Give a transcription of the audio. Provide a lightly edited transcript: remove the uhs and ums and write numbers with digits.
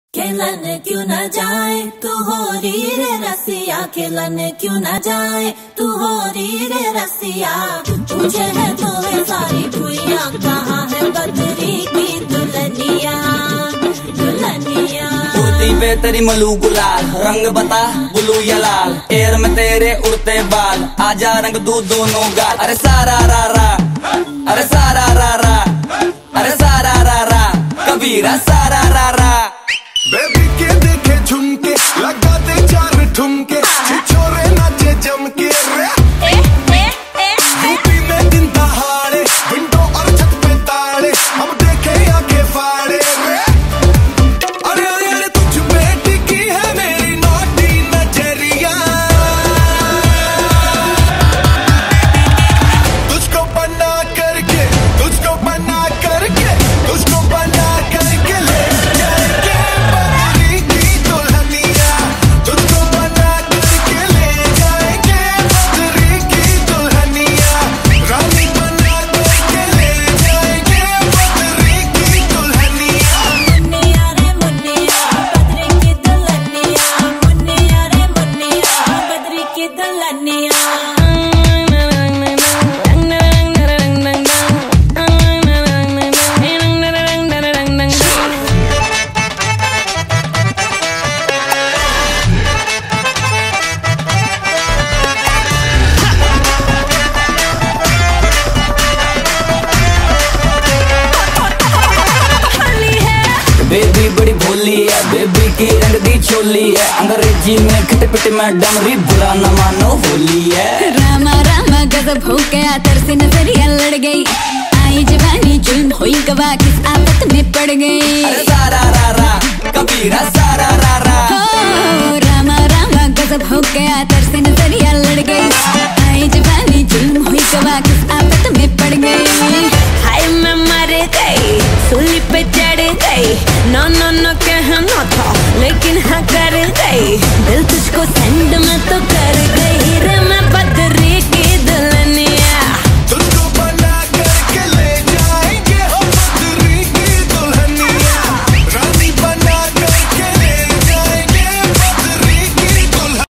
खेलन क्यों न जाए तू हो री रे रसिया, खेलन क्यों न जाए तू हो री रे रसिया। पूछे है तुम्हें सारी भुइयां, कहाँ है बदरी की दुल्हनिया दुल्हनिया। कुर्ती पे तेरी मलू गुलाल, रंग बता ब्लू या लाल, एयर में तेरे उड़ते बाल, आजा रंग दू दोनों गाल। अरे सारा रा रा, अरे सारा रा रा, अरे सारा रा रा, कबीरा सारा रा रा। बेबी के देखे झुमके, लगा दे चार ठुमके, छोरे नाचे जम के रे। यूपी में दिन दहाड़े, विंडो और छत पे ताड़े, हम देखे आंखें फाड़े रे। अरे अरे अरे तुझ पे टिकी है मेरी नौटी नजरिया, तुझको बना करके, तुझको बना करके, तुझको बना करके ले जाएंगे बदरी की दुल्हनिया, तुझको बना करके ले जाएंगे बदरी की दुल्हनिया, रानी बना करके ले जाएंगे बदरी की दुल्हनिया। मुन्निया रे मुन्निया बदरी की दुल्हनिया, मुन्निया रे मुन्निया बदरी की दुल्हनिया। बेबी बड़ी भोली है, बेबी की रंग दी चोली है, अंग्रेजी में खट पिट में डमरी, बुरा न मानो होली है। रामा रामा गजब हो गया, तरसे नजरिया लड़ गई, आई जवानी जुल्म हुई गवा, किस आफत में पड़ गई। अरे सारा रा रा, कबीरा सारा रा रा। हो रामा रामा गजब हो गया, तरसे नजरिया लड़ गई, आई जवानी जुल्म हुई गवा, किस आफत में पड़ गई। हाय मैं मर गई, सूली पे चढ़ गई, नो नो नो कहना था लेकिन हाँ कर गई, दिल तुझको सेंड में तो कर गई।